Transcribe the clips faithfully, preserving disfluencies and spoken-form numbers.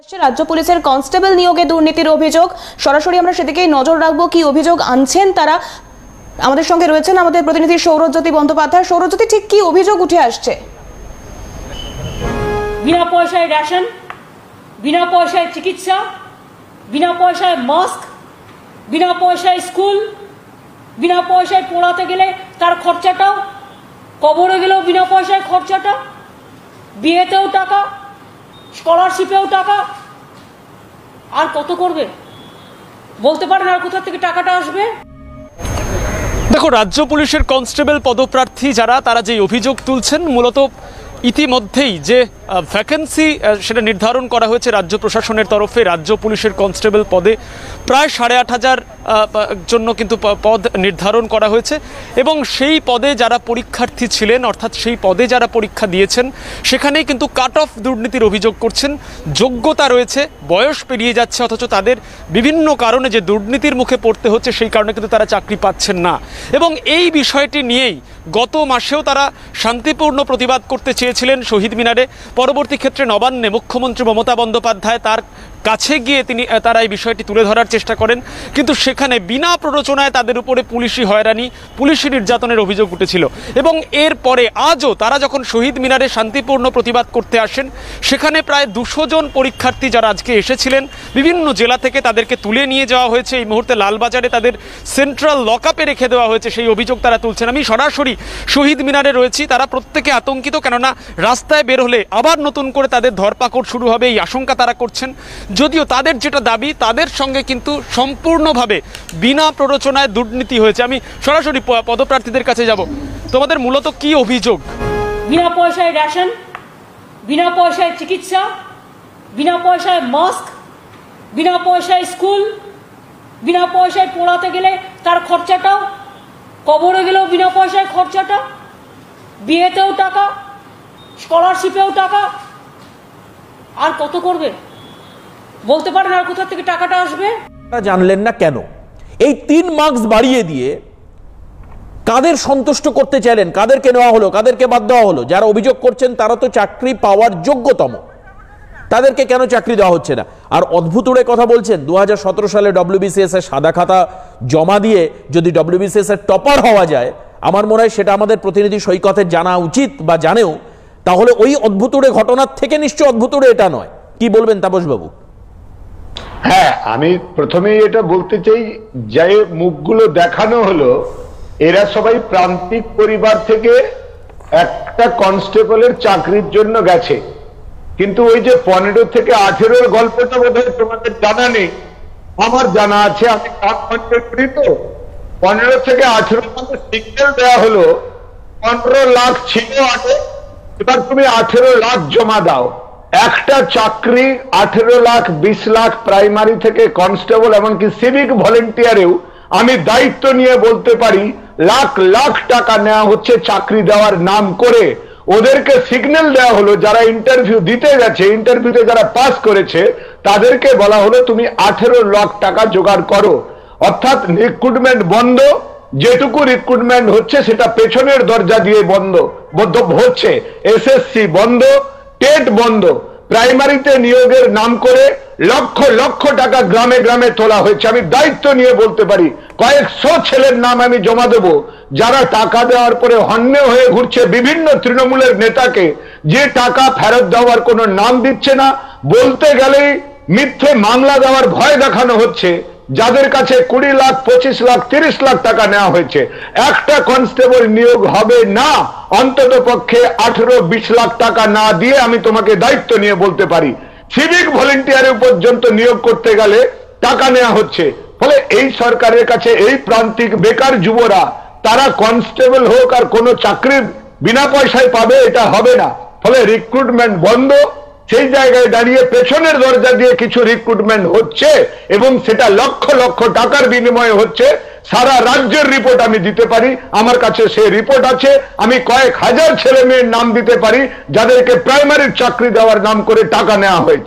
রাজ্য পুলিশের কনস্টেবল নিয়োগে দুর্নীতির অভিযোগ সরাসরি আমরা সেদিকেই নজর রাখবো কি অভিযোগ আনছেন তারা। আমাদের সঙ্গে রয়েছেন আমাদের প্রতিনিধি সৌরজ্যোতি বন্দ্যোপাধ্যায়। সৌরজ্যোতি, ঠিক কি অভিযোগ উঠে আসছে? বিনা পয়সায় রেশন, বিনা পয়সায় চিকিৎসা, বিনা পয়সায় মাস্ক, বিনা পয়সায় স্কুল, বিনা পয়সায় পড়াতে গেলে তার খরচাটাও, কবরে গেলেও বিনা পয়সায় খরচাটা, বিয়েতেও টাকা, স্কলারশিপেও টাকা। আর কত করবে বলতে পারেন, আর কোথা থেকে টাকাটা আসবে? দেখো, রাজ্য পুলিশের কনস্টেবল পদপ্রার্থী যারা, তারা যে অভিযোগ তুলছেন মূলত ইতিমধ্যেই যে ভ্যাকেন্সি সেটা নির্ধারণ করা হয়েছে রাজ্য প্রশাসনের তরফে। রাজ্য পুলিশের কনস্টেবল পদে প্রায় সাড়ে আট হাজার জন্য কিন্তু পদ নির্ধারণ করা হয়েছে এবং সেই পদে যারা পরীক্ষার্থী ছিলেন, অর্থাৎ সেই পদে যারা পরীক্ষা দিয়েছেন, সেখানেই কিন্তু কাট অফ দুর্নীতির অভিযোগ করছেন। যোগ্যতা রয়েছে, বয়স পেরিয়ে যাচ্ছে, অথচ তাদের বিভিন্ন কারণে যে দুর্নীতির মুখে পড়তে হচ্ছে সেই কারণে কিন্তু তারা চাকরি পাচ্ছেন না। এবং এই বিষয়টি নিয়েই গত মাসেও তারা শান্তিপূর্ণ প্রতিবাদ করতে চেয়েছিলেন শহীদ মিনারে। পরবর্তী ক্ষেত্রে নবান্নে মুখ্যমন্ত্রী মমতা বন্দ্যোপাধ্যায় তার কাছে গিয়ে তিনি তারা এই বিষয়টি তুলে ধরার চেষ্টা করেন, কিন্তু সেখানে বিনা প্ররোচনায় তাদের উপরে পুলিশি হয়রানি, পুলিশি নির্যাতনের অভিযোগ উঠেছিল। এবং এরপরে আজও তারা যখন শহীদ মিনারে শান্তিপূর্ণ প্রতিবাদ করতে আসেন, সেখানে প্রায় দুশো জন পরীক্ষার্থী যারা আজকে এসেছিলেন বিভিন্ন জেলা থেকে, তাদেরকে তুলে নিয়ে যাওয়া হয়েছে। এই মুহূর্তে লালবাজারে তাদের সেন্ট্রাল লকআপে রেখে দেওয়া হয়েছে, সেই অভিযোগ তারা তুলছেন। আমি সরাসরি শহীদ মিনারে রয়েছি, তারা প্রত্যেকে আতঙ্কিত, কেননা রাস্তায় বের হলে আবার নতুন করে তাদের ধরপাকড় শুরু হবে, এই আশঙ্কা তারা করছেন। যদিও তাদের যেটা দাবি, তাদের সঙ্গে কিন্তু সম্পূর্ণভাবে বিনা প্ররোচনায় দুর্নীতি হয়েছে। আমি সরাসরি পদপ্রার্থীদের কাছে যাব। তোমাদের মূলত কি অভিযোগ? বিনা পয়সায় রেশন, বিনা পয়সায় চিকিৎসা, বিনা পয়সায় মাস্ক, বিনা পয়সায় স্কুল, বিনা পয়সায় পড়াতে গেলে তার খরচাটাও, কবরে গেলেও বিনা পয়সায় খরচাটা, বিয়েতেও টাকা, স্কলারশিপেও টাকা। আর কত করবে বলতে পারেন, আর কোথা থেকে টাকাটা আসবে? জানলেন না কেন? এই তিন মার্কস বাড়িয়ে দিয়ে কাদের সন্তুষ্ট করতে চাইলেন? কাদেরকে নেওয়া হলো, কাদেরকে বাদ দেওয়া হলো? যারা অভিযোগ করছেন তারা তো চাকরি পাওয়ার যোগ্যতম, তাদেরকে কেন চাকরি দেওয়া হচ্ছে না? আর অদ্ভুত উড়ে কথা বলছেন, দু হাজার সতেরো সালে ডব্লিউবিসিএস এর সাদা খাতা জমা দিয়ে যদি ডব্লিউবিসিএস এর টপার হওয়া যায়, আমার মনে হয় সেটা আমাদের প্রতিনিধি সৈকতের জানা উচিত বা জানেও। তাহলে ওই অদ্ভুত উড়ে ঘটনার থেকে নিশ্চয় অদ্ভুত উড়ে এটা নয়। কি বলবেন তাপস বাবু? হ্যাঁ, আমি প্রথমেই এটা বলতে চাই, যে মুখগুলো দেখানো হলো এরা সবাই প্রান্তিক পরিবার থেকে একটা কনস্টেবলের চাকরির জন্য গেছে। কিন্তু ওই যে পনেরো থেকে আঠেরোর গল্পটা বোধহয় তোমাদের জানা নেই, আমার জানা আছে। আমি কাজ করি তো, পনেরো থেকে আঠেরো মানে সিগন্যাল দেওয়া হলো পনেরো লাখ ছিল আগে, এবার তুমি আঠেরো লাখ জমা দাও। একটা চাকরি আঠেরো লাখ, বিশ লাখ, প্রাইমারি থেকে কনস্টেবল, এমনকি সিভিক ভলেন্টিয়ারেও আমি দায়িত্ব নিয়ে বলতে পারি লাখ লাখ টাকা নেওয়া হচ্ছে চাকরি দেওয়ার নাম করে। ওদেরকে সিগন্যাল দেওয়া হলো, যারা ইন্টারভিউ দিতে গেছে, ইন্টারভিউতে যারা পাস করেছে তাদেরকে বলা হলো তুমি আঠেরো লাখ টাকা জোগাড় করো। অর্থাৎ রিক্রুটমেন্ট বন্ধ, যেটুকু রিক্রুটমেন্ট হচ্ছে সেটা পেছনের দরজা দিয়ে বন্ধ হচ্ছে। এসএসসি বন্ধ, টেট বন্ধ, প্রাইমারিতে নিয়োগের নাম করে লক্ষ লক্ষ টাকা গ্রামে গ্রামে তোলা হয়েছে। আমি দায়িত্ব নিয়ে বলতে পারি কয়েকশো ছেলের নাম আমি জমা দেব, যারা টাকা দেওয়ার পরে হন্যে হয়ে ঘুরছে বিভিন্ন তৃণমূলের নেতাকে, যে টাকা ফেরত দেওয়ার কোনো নাম দিচ্ছে না। বলতে গেলেই মিথ্যে মামলা দেওয়ার ভয় দেখানো হচ্ছে। যাদের কাছে কুড়ি লাখ, পঁচিশ লাখ, তিরিশ লাখ টাকা নেওয়া হয়েছে, একটা কনস্টেবল নিয়োগ হবে না অন্তত পক্ষে আঠেরো বিশ লাখ টাকা না দিয়ে। আমি তোমাকে দায়িত্ব নিয়ে বলতে পারি সিভিক ভলেন্টিয়ারে পর্যন্ত নিয়োগ করতে গেলে টাকা নেওয়া হচ্ছে। ফলে এই সরকারের কাছে এই প্রান্তিক বেকার যুবরা, তারা কনস্টেবল হোক আর কোনো চাকরি বিনা পয়সায় পাবে, এটা হবে না। ফলে রিক্রুটমেন্ট বন্ধ। সেই জায়গায় দাঁড়িয়ে পেছনের দরজা দিয়ে কিছু রিক্রুটমেন্ট হচ্ছে এবং সেটা লক্ষ লক্ষ টাকার বিনিময়ে হচ্ছে। সারা রাজ্যের রিপোর্ট আমি দিতে পারি, আমার কাছে সেই রিপোর্ট আছে। আমি কয়েক হাজার ছেলে মেয়ের নাম দিতে পারি যাদেরকে প্রাইমারির চাকরি দেওয়ার নাম করে টাকা নেওয়া হয়েছে।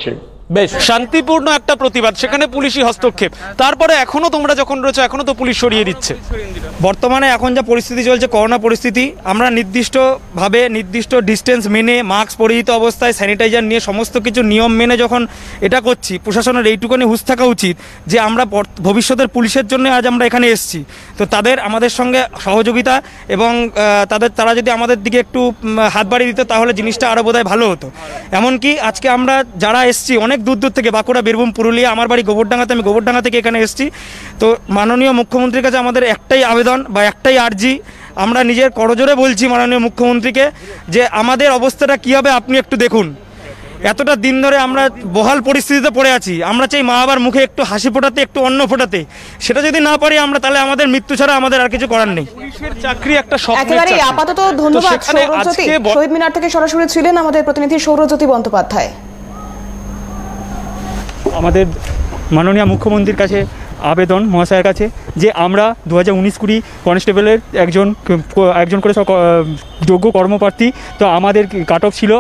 বেশ শান্তিপূর্ণ একটা প্রতিবাদ, সেখানে পুলিশি হস্তক্ষেপ, তারপরে এখনো তোমরা যখন রয়েছে এখনো তো পুলিশ সরিয়ে দিচ্ছে। বর্তমানে এখন যা পরিস্থিতি চলছে, করোনা পরিস্থিতি, আমরা নির্দিষ্টভাবে নির্দিষ্ট ডিস্টেন্স মেনে মাস্ক পরিহিত অবস্থায় স্যানিটাইজার নিয়ে সমস্ত কিছু নিয়ম মেনে যখন এটা করছি, প্রশাসনের এইটুকুনি হুঁশ থাকা উচিত যে আমরা ভবিষ্যতের পুলিশের জন্য আজ আমরা এখানে এসেছি। তো তাদের আমাদের সঙ্গে সহযোগিতা এবং তাদের তারা যদি আমাদের দিকে একটু হাত বাড়িয়ে দিত তাহলে জিনিসটা আরও বোধহয় ভালো হতো। এমনকি আজকে আমরা যারা এসেছি অনেক দূর দূর থেকে, বাঁকুড়া, বীরভূম, পুরুলিয়া, আমার বাড়ি গোবরডাঙ্গাতে, আমি গোবরডাঙ্গা থেকে এখানে এসেছি। তো মাননীয় মুখ্যমন্ত্রীর কাছে আমাদের একটাই আবেদন বা একটাই আর্জি, আমরা নিজের করজোরে বলছি মাননীয় মুখ্যমন্ত্রীকে যে আমাদের অবস্থাটা কী হবে আপনি একটু দেখুন। এতটা দিন ধরে আমরা বহাল পরিস্থিতিতে পড়ে আছি, আমরা চাই মা বাবার মুখে একটু হাসি ফোটাতে, একটু অন্ন ফোটাতে। সেটা যদি না পারি আমরা, তাহলে আমাদের মৃত্যু ছাড়া আমাদের আর কিছু করার নেই। পুলিশের চাকরি একটা স্বপ্নের একেবারে চাকরি। আপাতত ধন্যবাদ তো সেখানে সৌরজ্যোতি। আজকে ব- শহীদ মিনার থেকে সরাসরি ছিলেন আমাদের প্রতিনিধি সৌরজ্যোতি বন্দ্যোপাধ্যায়। আমাদের মাননীয় মুখ্যমন্ত্রীর কাছে আবেদন মহাশয়ের কাছে যে আমরা দু হাজার উনিশ কুড়ি কনস্টেবলের একজন একজন করে সব যোগ্য কর্মপ্রার্থী। তো আমাদের কাট অফ ছিল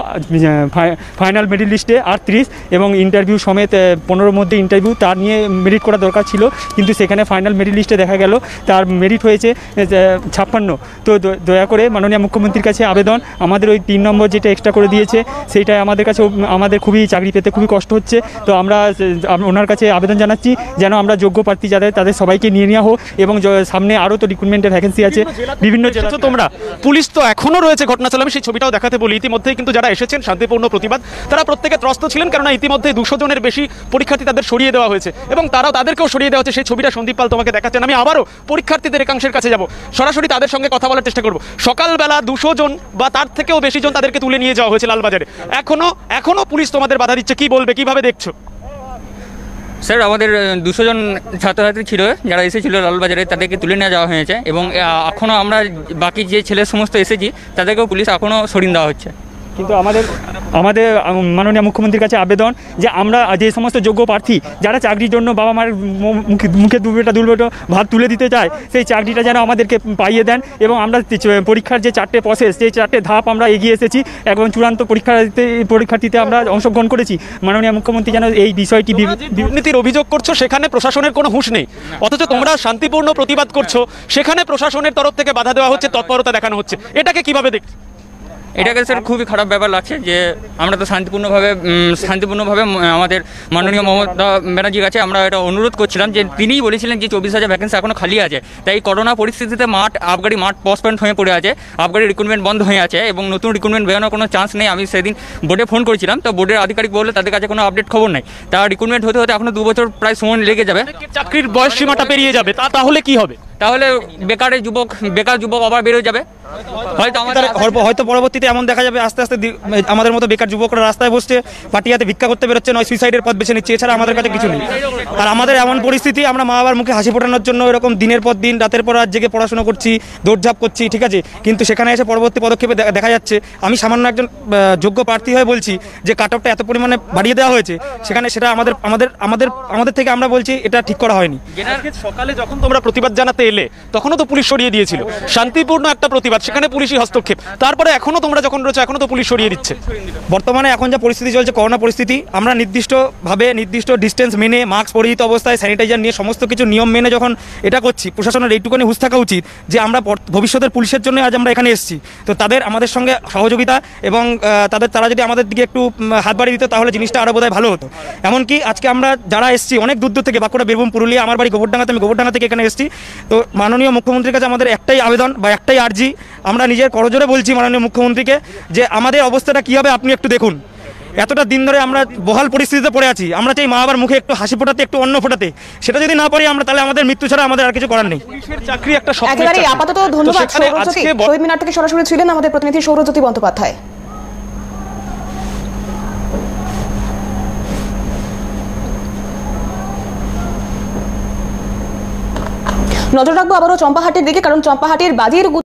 ফাইনাল মেরিট লিস্টে আটত্রিশ এবং ইন্টারভিউ সমেত পনেরোর মধ্যে ইন্টারভিউ, তার নিয়ে মেরিট করা দরকার ছিল, কিন্তু সেখানে ফাইনাল মেরিট লিস্টে দেখা গেল তার মেরিট হয়েছে ছাপ্পান্ন। তো দয়া করে মাননীয় মুখ্যমন্ত্রীর কাছে আবেদন, আমাদের ওই তিন নম্বর যেটা এক্সট্রা করে দিয়েছে সেইটাই আমাদের কাছে আমাদের খুবই চাকরি পেতে খুবই কষ্ট হচ্ছে। তো আমরা ওনার কাছে আবেদন জানাচ্ছি যেন আমরা যোগ্য প্রার্থী যাদের তাদের সবাইকে নিয়ে নেওয়া হোক এবং সামনে আরও তো রিক্রুটমেন্টের ভ্যাকেন্সি আছে বিভিন্ন জেলা। তোমরা পুলিশ তো এখনো রয়েছে ঘটনাস্থলে, আমি সেই ছবিটাও দেখাতে বলি। ইতিমধ্যেই কিন্তু যারা এসেছেন শান্তিপূর্ণ প্রতিবাদ, তারা প্রত্যেকে ত্রস্ত ছিলেন, কেননা ইতিমধ্যে দুশো জনের বেশি পরীক্ষার্থী তাদের সরিয়ে দেওয়া হয়েছে এবং তারাও তাদেরকেও সরিয়ে দেওয়া হচ্ছে। সেই ছবিটা সন্দীপ পাল তোমাকে দেখাচ্ছেন। আমি আবারও পরীক্ষার্থীদের একাংশের কাছে যাব, সরাসরি তাদের সঙ্গে কথা বলার চেষ্টা করব। সকালবেলা দুশো জন বা তার থেকেও বেশি জন তাদেরকে তুলে নিয়ে যাওয়া হয়েছে লালবাজারে, এখনো এখনো পুলিশ তোমাদের বাধা দিচ্ছে, কি বলবে, কিভাবে দেখছো? স্যার, আমাদের দুশো জন ছাত্রছাত্রী ছিল যারা এসেছিল লালবাজারে, তাদেরকে তুলে নিয়ে যাওয়া হয়েছে এবং এখনও আমরা বাকি যে ছেলে সমস্ত এসেছি তাদেরকেও পুলিশ এখনও সরিয়ে দেওয়া হচ্ছে। কিন্তু আমাদের আমাদের মাননীয় মুখ্যমন্ত্রীর কাছে আবেদন যে আমরা যে সমস্ত যোগ্য প্রার্থী যারা চাকরির জন্য বাবা মার মুখে মুখে দুবেটা দুবেটা ভাত তুলে দিতে চায়, সেই চাকরিটা যেন আমাদেরকে পাইয়ে দেন এবং আমরা পরীক্ষার যে চারটে প্রসেস, সেই চারটে ধাপ আমরা এগিয়ে এসেছি এবং চূড়ান্ত পরীক্ষাতে পরীক্ষার্থীতে আমরা অংশগ্রহণ করেছি। মাননীয় মুখ্যমন্ত্রী যেন এই বিষয়টি, দুর্নীতির অভিযোগ করছো সেখানে প্রশাসনের কোনো হুঁশ নেই, অথচ তোমরা শান্তিপূর্ণ প্রতিবাদ করছো, সেখানে প্রশাসনের তরফ থেকে বাধা দেওয়া হচ্ছে, তৎপরতা দেখানো হচ্ছে, এটাকে কিভাবে দেখছো? এটাকে স্যার খুবই খারাপ ব্যাপার লাগছে যে আমরা তো শান্তিপূর্ণভাবে শান্তিপূর্ণভাবে আমাদের মাননীয় মমতা ব্যানার্জির কাছে আমরা এটা অনুরোধ করছিলাম যে তিনিই বলেছিলেন যে চব্বিশ হাজার ভ্যাকেন্সি এখনও খালি আছে। তাই করোনা পরিস্থিতিতে মাঠ আবগারি মাঠ পোস্টপন্ড হয়ে পড়ে আছে, আবগারি রিক্রুটমেন্ট বন্ধ হয়ে আছে এবং নতুন রিক্রুটমেন্ট বেরোনোর কোনো চান্স নেই। আমি সেদিন বোর্ডে ফোন করেছিলাম, তো বোর্ডের আধিকারিক বললে তাদের কাছে কোনো আপডেট খবর নেই। তার রিক্রুটমেন্ট হতে হতে এখনও দু বছর প্রায় সময় লেগে যাবে। চাকরির বয়স সীমাটা পেরিয়ে যাবে, তা তাহলে কি হবে? তাহলে বেকারের যুবক বেকার যুবক আবার বেরোয় যাবে। হয়তো আমাদের হয়তো পরবর্তীতে এমন দেখা যাবে আস্তে আস্তে আমাদের মতো বেকার যুবকরা রাস্তায় বসছে, পাটিয়াতে ভিক্ষা করতে বেরোচ্ছে, নয় সুইসাইডের পথ বেছে নিচ্ছে, এছাড়া আমাদের কাছে কিছু নেই। আর আমাদের এমন পরিস্থিতি, আমরা মা বাবার মুখে হাসি ফোটানোর জন্য এরকম দিনের পর দিন রাতের পর রাত জেগে পড়াশোনা করছি, দৌড়ঝাঁপ করছি, ঠিক আছে, কিন্তু সেখানে এসে পরবর্তী পদক্ষেপে দেখা যাচ্ছে আমি সামান্য একজন যোগ্য প্রার্থী হয়ে বলছি যে কাট অফটা এত পরিমাণে বাড়িয়ে দেওয়া হয়েছে, সেখানে সেটা আমাদের আমাদের আমাদের আমাদের থেকে আমরা বলছি এটা ঠিক করা হয়নি। সকালে যখন তোমরা প্রতিবাদ জানাতে এলে তখনও তো পুলিশ সরিয়ে দিয়েছিল, শান্তিপূর্ণ একটা প্রতিবাদ, সেখানে পুলিশি হস্তক্ষেপ, তারপরে এখনো তোমরা যখন রয়েছে এখনো তো পুলিশ সরিয়ে দিচ্ছে। বর্তমানে এখন যা পরিস্থিতি চলছে, করোনা পরিস্থিতি, আমরা নির্দিষ্টভাবে নির্দিষ্ট ডিস্টেন্স মেনে মাস্ক পরিহিত অবস্থায় স্যানিটাইজার নিয়ে সমস্ত কিছু নিয়ম মেনে যখন এটা করছি, প্রশাসনের এইটুকুনি হুঁশ থাকা উচিত যে আমরা ভবিষ্যতের পুলিশের জন্য আজ আমরা এখানে এসেছি। তো তাদের আমাদের সঙ্গে সহযোগিতা এবং তাদের তারা যদি আমাদের দিকে একটু হাত বাড়িয়ে দিত তাহলে জিনিসটা আরও বোধহয় ভালো হতো। এমনকি আজকে আমরা যারা এসেছি অনেক দূর দূর থেকে, বাঁকুড়া, বীরভূম, পুরুলিয়া, আমার বাড়ি গোবরডাঙ্গাতে, আমি গোবরডাঙ্গা থেকে এখানে এসেছি। তো মাননীয় মুখ্যমন্ত্রীর কাছে আমাদের একটাই আবেদন বা একটাই আর্জি, আমরা নিজের করজোরে বলছি মাননীয় মুখ্যমন্ত্রীকে যে আমাদের অবস্থাটা কী হবে আপনি একটু দেখুন। এতটা দিন ধরে আমরা বহাল পরিস্থিতিতে পড়ে আছি, আমরা চাই মা বাবার মুখে একটু হাসি ফোটাতে, একটু অন্ন ফোটাতে। সেটা যদি না পারি আমরা, তাহলে আমাদের মৃত্যু ছাড়া আমাদের আর কিছু করার নেই। পুলিশের চাকরি একটা স্বপ্নের একেবারে চাকরি। আপাতত ধন্যবাদ তো সেখানে সৌরজ্যোতি। আজকে ব- শহীদ মিনার থেকে সরাসরি ছিলেন আমাদের প্রতিনিধি সৌরজ্যোতি বন্দ্যোপাধ্যায়। নজর রাখবো আবারও চম্পাহাটির দিকে, কারণ চম্পাহাটির বাজির